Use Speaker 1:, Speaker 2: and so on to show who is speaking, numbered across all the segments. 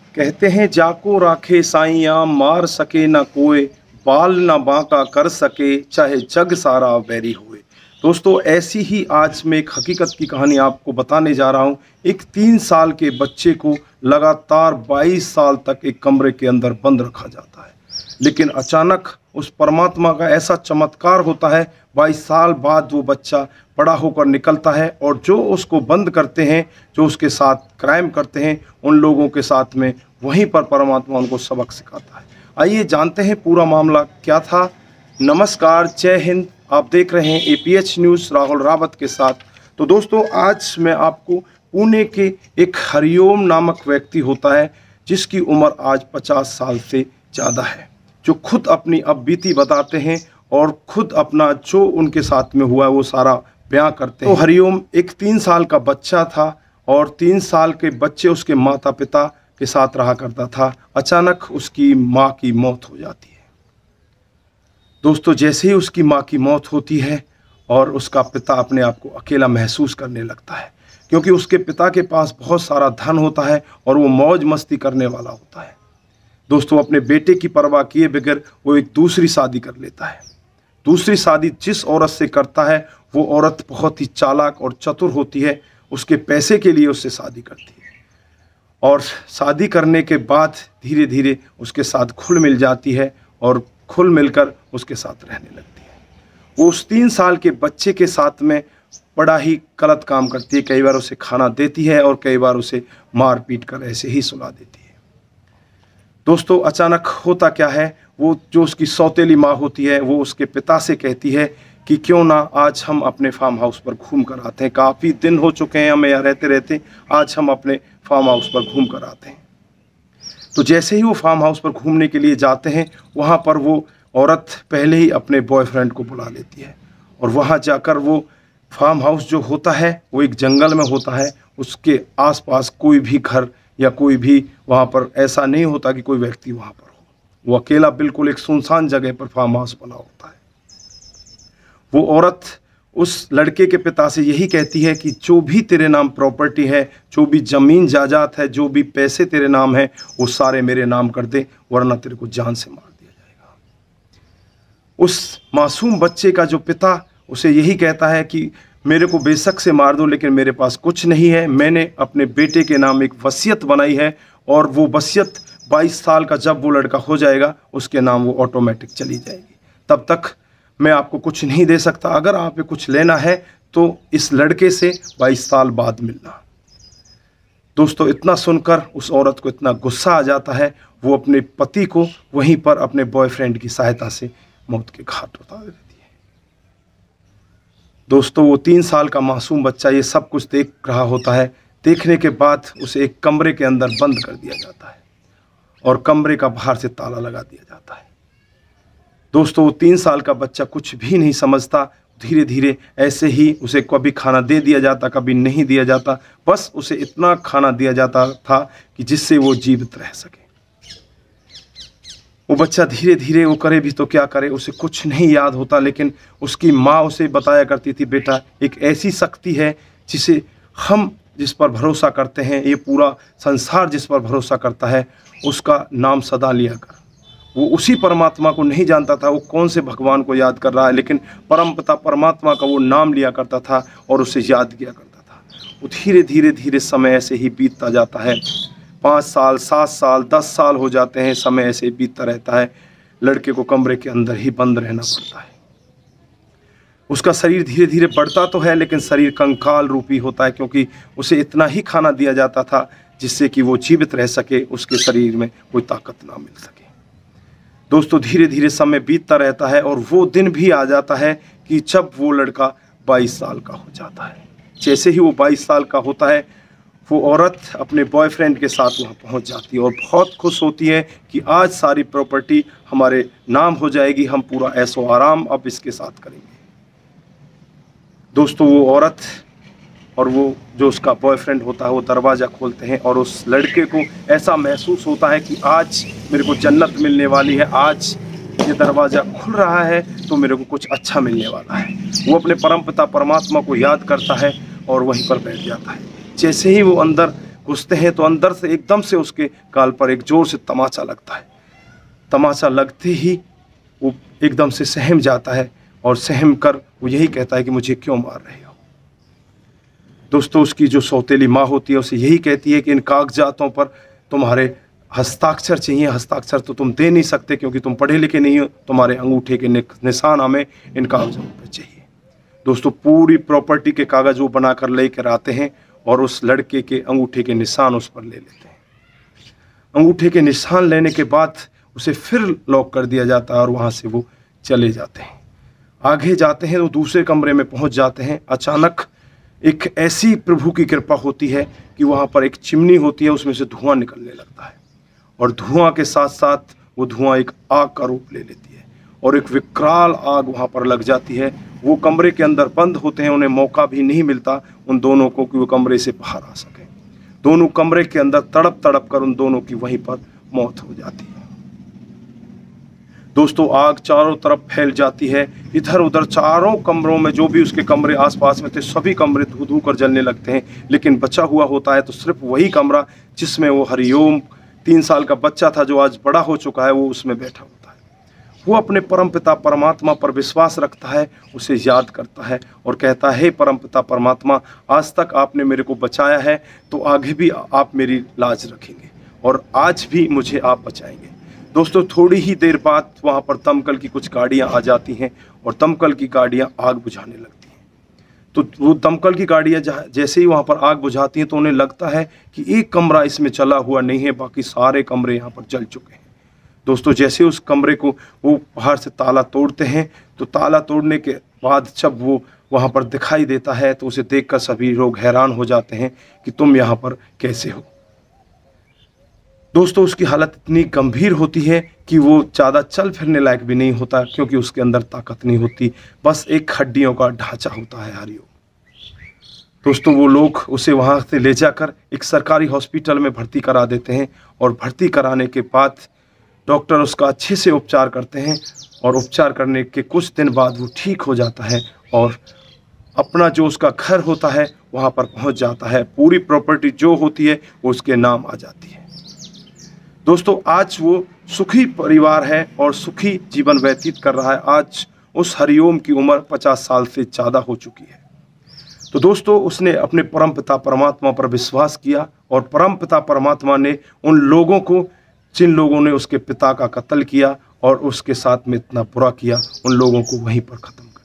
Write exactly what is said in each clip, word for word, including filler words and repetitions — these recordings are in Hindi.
Speaker 1: कहते हैं जाको राखे साइयाँ मार सके ना कोई, बाल ना बांका कर सके चाहे जग सारा बैरी हुए। दोस्तों ऐसी ही आज मैं एक हकीकत की कहानी आपको बताने जा रहा हूँ। एक तीन साल के बच्चे को लगातार बाईस साल तक एक कमरे के अंदर बंद रखा जाता है, लेकिन अचानक उस परमात्मा का ऐसा चमत्कार होता है, बाईस साल बाद वो बच्चा बड़ा होकर निकलता है और जो उसको बंद करते हैं, जो उसके साथ क्राइम करते हैं, उन लोगों के साथ में वहीं पर परमात्मा उनको सबक सिखाता है। आइए जानते हैं पूरा मामला क्या था। नमस्कार, जय हिंद। आप देख रहे हैं एपीएच न्यूज़ राहुल रावत के साथ। तो दोस्तों आज मैं आपको पुणे के एक हरिओम नामक व्यक्ति होता है जिसकी उम्र आज पचास साल से ज़्यादा है, जो खुद अपनी अब बीती बताते हैं और खुद अपना जो उनके साथ में हुआ है वो सारा बयां करते हैं। तो हरिओम एक तीन साल का बच्चा था और तीन साल के बच्चे उसके माता पिता के साथ रहा करता था। अचानक उसकी माँ की मौत हो जाती है। दोस्तों जैसे ही उसकी माँ की मौत होती है और उसका पिता अपने आप को अकेला महसूस करने लगता है, क्योंकि उसके पिता के पास बहुत सारा धन होता है और वो मौज मस्ती करने वाला होता है। दोस्तों अपने बेटे की परवाह किए बगैर वो एक दूसरी शादी कर लेता है। दूसरी शादी जिस औरत से करता है वो औरत बहुत ही चालाक और चतुर होती है। उसके पैसे के लिए उससे शादी करती है और शादी करने के बाद धीरे धीरे उसके साथ खुल मिल जाती है और खुल मिलकर उसके साथ रहने लगती है। वो उस तीन साल के बच्चे के साथ में बड़ा ही गलत काम करती है। कई बार उसे खाना देती है और कई बार उसे मार पीट कर ऐसे ही सुला देती है। दोस्तों अचानक होता क्या है, वो जो उसकी सौतेली माँ होती है वो उसके पिता से कहती है कि क्यों ना आज हम अपने फार्म हाउस पर घूम कर आते हैं। काफ़ी दिन हो चुके हैं हमें यहाँ रहते रहते, आज हम अपने फार्म हाउस पर घूम कर आते हैं। तो जैसे ही वो फार्म हाउस पर घूमने के लिए जाते हैं, वहाँ पर वो औरत पहले ही अपने बॉयफ्रेंड को बुला लेती है और वहाँ जाकर वो फार्म हाउस जो होता है वो एक जंगल में होता है। उसके आसपास कोई भी घर या कोई भी वहाँ पर ऐसा नहीं होता कि कोई व्यक्ति वहाँ पर हो। वो अकेला बिल्कुल एक सुनसान जगह पर फार्म हाउस बना होता है। वो औरत उस लड़के के पिता से यही कहती है कि जो भी तेरे नाम प्रॉपर्टी है, जो भी ज़मीन जायदाद है, जो भी पैसे तेरे नाम है, वो सारे मेरे नाम कर दे, वरना तेरे को जान से मार दिया जाएगा। उस मासूम बच्चे का जो पिता उसे यही कहता है कि मेरे को बेशक से मार दो, लेकिन मेरे पास कुछ नहीं है। मैंने अपने बेटे के नाम एक वसीयत बनाई है और वो वसीयत बाईस साल का जब वो लड़का हो जाएगा उसके नाम वो ऑटोमेटिक चली जाएगी। तब तक मैं आपको कुछ नहीं दे सकता। अगर आप कुछ लेना है तो इस लड़के से बाईस साल बाद मिलना। दोस्तों इतना सुनकर उस औरत को इतना गुस्सा आ जाता है, वो अपने पति को वहीं पर अपने बॉयफ्रेंड की सहायता से मौत के घाट उतार देती है। दोस्तों वो तीन साल का मासूम बच्चा ये सब कुछ देख रहा होता है। देखने के बाद उसे एक कमरे के अंदर बंद कर दिया जाता है और कमरे का बाहर से ताला लगा दिया जाता है। दोस्तों वो तीन साल का बच्चा कुछ भी नहीं समझता। धीरे धीरे ऐसे ही उसे कभी खाना दे दिया जाता, कभी नहीं दिया जाता। बस उसे इतना खाना दिया जाता था कि जिससे वो जीवित रह सके। वो बच्चा धीरे धीरे वो करे भी तो क्या करे, उसे कुछ नहीं याद होता। लेकिन उसकी माँ उसे बताया करती थी, बेटा एक ऐसी शक्ति है जिसे हम जिस पर भरोसा करते हैं, ये पूरा संसार जिस पर भरोसा करता है, उसका नाम सदा लिया कर। वो उसी परमात्मा को नहीं जानता था वो कौन से भगवान को याद कर रहा है, लेकिन परमपिता परमात्मा का वो नाम लिया करता था और उसे याद किया करता था। वो धीरे धीरे धीरे समय ऐसे ही बीतता जाता है। पाँच साल, सात साल, दस साल हो जाते हैं। समय ऐसे ही बीतता रहता है। लड़के को कमरे के अंदर ही बंद रहना पड़ता है। उसका शरीर धीरे धीरे बढ़ता तो है, लेकिन शरीर कंकाल रूपी होता है, क्योंकि उसे इतना ही खाना दिया जाता था जिससे कि वो जीवित रह सके, उसके शरीर में कोई ताकत ना मिल सके। दोस्तों धीरे धीरे समय बीतता रहता है और वो दिन भी आ जाता है कि जब वो लड़का बाईस साल का हो जाता है। जैसे ही वो बाईस साल का होता है, वो औरत अपने बॉयफ्रेंड के साथ वहाँ पहुँच जाती है और बहुत खुश होती है कि आज सारी प्रॉपर्टी हमारे नाम हो जाएगी, हम पूरा ऐशो आराम अब इसके साथ करेंगे। दोस्तों वो औरत और वो जो उसका बॉयफ्रेंड होता है वो दरवाज़ा खोलते हैं और उस लड़के को ऐसा महसूस होता है कि आज मेरे को जन्नत मिलने वाली है, आज ये दरवाज़ा खुल रहा है तो मेरे को कुछ अच्छा मिलने वाला है। वो अपने परमपिता परमात्मा को याद करता है और वहीं पर बैठ जाता है। जैसे ही वो अंदर घुसते हैं तो अंदर से एकदम से उसके गाल पर एक जोर से तमाचा लगता है। तमाचा लगते ही वो एकदम से सहम जाता है और सहम कर वो यही कहता है कि मुझे क्यों मार रहे हो। दोस्तों, उसकी जो सौतेली माँ होती है उसे यही कहती है कि इन कागजातों पर तुम्हारे हस्ताक्षर चाहिए। हस्ताक्षर तो तुम दे नहीं सकते क्योंकि तुम पढ़े लिखे नहीं हो, तुम्हारे अंगूठे के निशान हमें इन कागजों पर चाहिए। दोस्तों, पूरी प्रॉपर्टी के कागज वो बनाकर लेकर आते हैं और उस लड़के के अंगूठे के निशान उस पर ले लेते हैं। अंगूठे के निशान लेने के बाद उसे फिर लॉक कर दिया जाता है और वहाँ से वो चले जाते हैं। आगे जाते हैं तो दूसरे कमरे में पहुँच जाते हैं। अचानक एक ऐसी प्रभु की कृपा होती है कि वहाँ पर एक चिमनी होती है, उसमें से धुआं निकलने लगता है और धुआं के साथ साथ वो धुआं एक आग का रूप ले लेती है और एक विकराल आग वहाँ पर लग जाती है। वो कमरे के अंदर बंद होते हैं, उन्हें मौका भी नहीं मिलता उन दोनों को कि वो कमरे से बाहर आ सके। दोनों कमरे के अंदर तड़प तड़प कर उन दोनों की वहीं पर मौत हो जाती है। दोस्तों, आग चारों तरफ फैल जाती है। इधर उधर चारों कमरों में जो भी उसके कमरे आसपास में थे सभी कमरे धू धू कर जलने लगते हैं, लेकिन बचा हुआ होता है तो सिर्फ वही कमरा जिसमें वो हरिओम तीन साल का बच्चा था जो आज बड़ा हो चुका है, वो उसमें बैठा होता है। वो अपने परमपिता परमात्मा पर विश्वास रखता है, उसे याद करता है और कहता है, हे परमपिता परमात्मा, आज तक आपने मेरे को बचाया है तो आगे भी आप मेरी लाज रखेंगे और आज भी मुझे आप बचाएंगे। दोस्तों, थोड़ी ही देर बाद वहाँ पर दमकल की कुछ गाड़ियाँ आ जाती हैं और दमकल की गाड़ियाँ आग बुझाने लगती हैं। तो वो दमकल की गाड़ियाँ जैसे ही वहाँ पर आग बुझाती हैं तो उन्हें लगता है कि एक कमरा इसमें चला हुआ नहीं है, बाकी सारे कमरे यहाँ पर जल चुके हैं। दोस्तों, जैसे उस कमरे को वो बाहर से ताला तोड़ते हैं तो ताला तोड़ने के बाद जब वो वहाँ पर दिखाई देता है तो उसे देखकर सभी लोग हैरान हो जाते हैं कि तुम यहाँ पर कैसे हो। दोस्तों, उसकी हालत इतनी गंभीर होती है कि वो ज़्यादा चल फिरने लायक भी नहीं होता क्योंकि उसके अंदर ताकत नहीं होती, बस एक हड्डियों का ढांचा होता है। हरिओम। दोस्तों, वो लोग उसे वहाँ से ले जाकर एक सरकारी हॉस्पिटल में भर्ती करा देते हैं और भर्ती कराने के बाद डॉक्टर उसका अच्छे से उपचार करते हैं और उपचार करने के कुछ दिन बाद वो ठीक हो जाता है और अपना जो उसका घर होता है वहाँ पर पहुँच जाता है। पूरी प्रॉपर्टी जो होती है वो उसके नाम आ जाती है। दोस्तों, आज वो सुखी परिवार है और सुखी जीवन व्यतीत कर रहा है। आज उस हरिओम की उम्र पचास साल से ज़्यादा हो चुकी है। तो दोस्तों, उसने अपने परमपिता परमात्मा पर विश्वास किया और परमपिता परमात्मा ने उन लोगों को, जिन लोगों ने उसके पिता का कत्ल किया और उसके साथ में इतना बुरा किया, उन लोगों को वहीं पर ख़त्म कर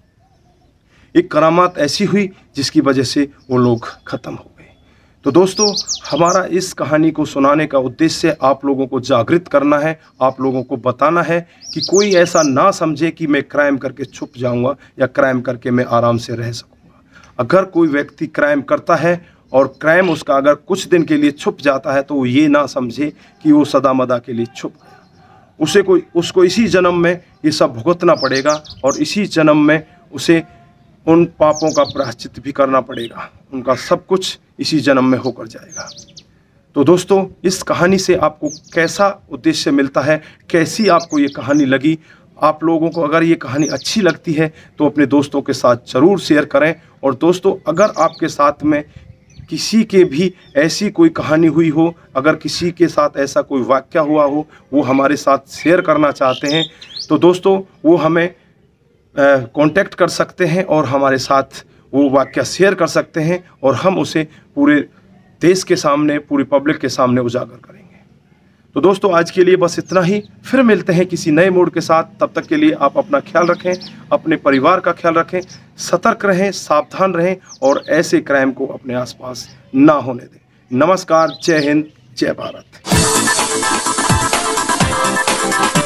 Speaker 1: दिया। एक करामात ऐसी हुई जिसकी वजह से वो लोग ख़त्म हो गए। तो दोस्तों, हमारा इस कहानी को सुनाने का उद्देश्य आप लोगों को जागृत करना है, आप लोगों को बताना है कि कोई ऐसा ना समझे कि मैं क्राइम करके छुप जाऊंगा या क्राइम करके मैं आराम से रह सकूंगा। अगर कोई व्यक्ति क्राइम करता है और क्राइम उसका अगर कुछ दिन के लिए छुप जाता है तो वो ये ना समझे कि वो सदा मदा के लिए छुप गया। उसे कोई उसको इसी जन्म में ये सब भुगतना पड़ेगा और इसी जन्म में उसे उन पापों का प्रायश्चित भी करना पड़ेगा। उनका सब कुछ इसी जन्म में होकर जाएगा। तो दोस्तों, इस कहानी से आपको कैसा उद्देश्य मिलता है, कैसी आपको ये कहानी लगी? आप लोगों को अगर ये कहानी अच्छी लगती है तो अपने दोस्तों के साथ ज़रूर शेयर करें। और दोस्तों, अगर आपके साथ में किसी के भी ऐसी कोई कहानी हुई हो, अगर किसी के साथ ऐसा कोई वाक़या हुआ हो, वो हमारे साथ शेयर करना चाहते हैं तो दोस्तों वो हमें कांटेक्ट कर सकते हैं और हमारे साथ वो वाक़या शेयर कर सकते हैं और हम उसे पूरे देश के सामने, पूरी पब्लिक के सामने उजागर करेंगे। तो दोस्तों, आज के लिए बस इतना ही। फिर मिलते हैं किसी नए मूड के साथ। तब तक के लिए आप अपना ख्याल रखें, अपने परिवार का ख्याल रखें, सतर्क रहें, सावधान रहें और ऐसे क्राइम को अपने आसपास ना होने दें। नमस्कार, जय हिंद, जय भारत।